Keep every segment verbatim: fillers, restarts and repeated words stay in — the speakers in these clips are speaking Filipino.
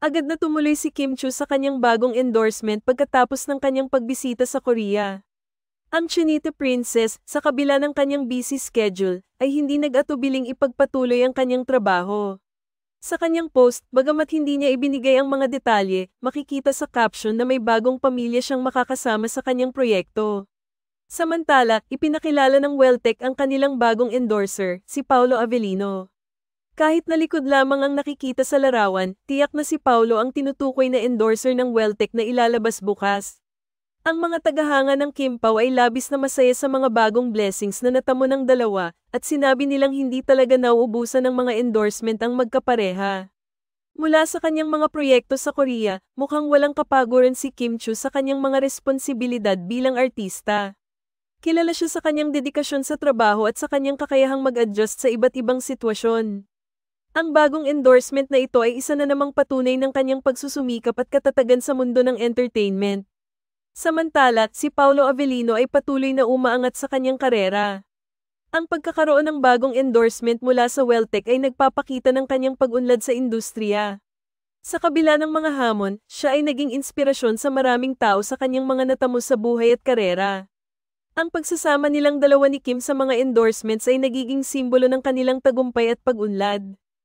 Agad na tumuloy si Kim Chiu sa kanyang bagong endorsement pagkatapos ng kanyang pagbisita sa Korea. Ang Chinita Princess, sa kabila ng kanyang busy schedule, ay hindi nag-atubiling ipagpatuloy ang kanyang trabaho. Sa kanyang post, bagamat hindi niya ibinigay ang mga detalye, makikita sa caption na may bagong pamilya siyang makakasama sa kanyang proyekto. Samantala, ipinakilala ng Welltech ang kanilang bagong endorser, si Paolo Avellino. Kahit na likod lamang ang nakikita sa larawan, tiyak na si Paolo ang tinutukoy na endorser ng Welltech na ilalabas bukas. Ang mga tagahanga ng Kim Pao ay labis na masaya sa mga bagong blessings na natamo ng dalawa, at sinabi nilang hindi talaga nauubusan ng mga endorsement ang magkapareha. Mula sa kanyang mga proyekto sa Korea, mukhang walang kapaguran si Kim Chiu sa kanyang mga responsibilidad bilang artista. Kilala siya sa kanyang dedikasyon sa trabaho at sa kanyang kakayahang mag-adjust sa iba't ibang sitwasyon. Ang bagong endorsement na ito ay isa na namang patunay ng kanyang pagsusumikap at katatagan sa mundo ng entertainment. Samantala, si Paolo Avellino ay patuloy na umaangat sa kanyang karera. Ang pagkakaroon ng bagong endorsement mula sa Welltech ay nagpapakita ng kanyang pag-unlad sa industriya. Sa kabila ng mga hamon, siya ay naging inspirasyon sa maraming tao sa kanyang mga natamo sa buhay at karera. Ang pagsasama nilang dalawa ni Kim sa mga endorsements ay nagiging simbolo ng kanilang tagumpay at pag-unlad.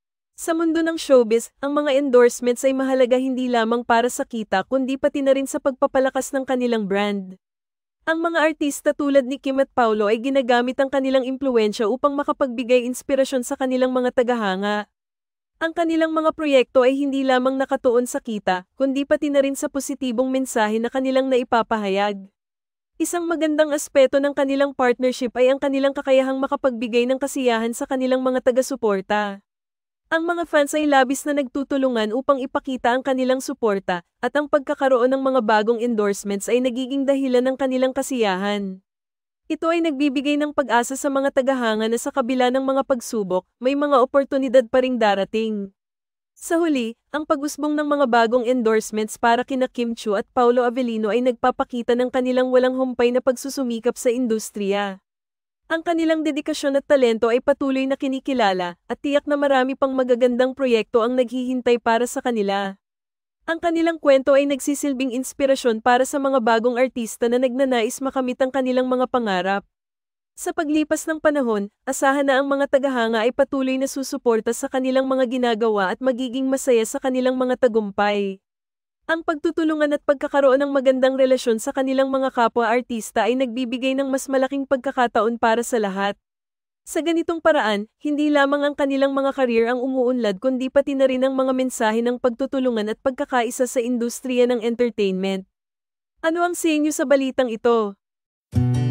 Sa mundo ng showbiz, ang mga endorsements ay mahalaga hindi lamang para sa kita kundi pati na rin sa pagpapalakas ng kanilang brand. Ang mga artista tulad ni Kim at Paolo ay ginagamit ang kanilang impluwensya upang makapagbigay inspirasyon sa kanilang mga tagahanga. Ang kanilang mga proyekto ay hindi lamang nakatuon sa kita, kundi pati na rin sa positibong mensahe na kanilang naipapahayag. Isang magandang aspeto ng kanilang partnership ay ang kanilang kakayahang makapagbigay ng kasiyahan sa kanilang mga taga-suporta. Ang mga fans ay labis na nagtutulungan upang ipakita ang kanilang suporta, at ang pagkakaroon ng mga bagong endorsements ay nagiging dahilan ng kanilang kasiyahan. Ito ay nagbibigay ng pag-asa sa mga tagahanga na sa kabila ng mga pagsubok, may mga oportunidad pa ring darating. Sa huli, ang pag-usbong ng mga bagong endorsements para kina Kim Chiu at Paolo Avellino ay nagpapakita ng kanilang walang humpay na pagsusumikap sa industriya. Ang kanilang dedikasyon at talento ay patuloy na kinikilala, at tiyak na marami pang magagandang proyekto ang naghihintay para sa kanila. Ang kanilang kwento ay nagsisilbing inspirasyon para sa mga bagong artista na nagnanais makamit ang kanilang mga pangarap. Sa paglipas ng panahon, asahan na ang mga tagahanga ay patuloy na susuporta sa kanilang mga ginagawa at magiging masaya sa kanilang mga tagumpay. Ang pagtutulungan at pagkakaroon ng magandang relasyon sa kanilang mga kapwa-artista ay nagbibigay ng mas malaking pagkakataon para sa lahat. Sa ganitong paraan, hindi lamang ang kanilang mga career ang umuunlad kundi pati na rin ang mga mensahe ng pagtutulungan at pagkakaisa sa industriya ng entertainment. Ano ang sa inyo sa balitang ito?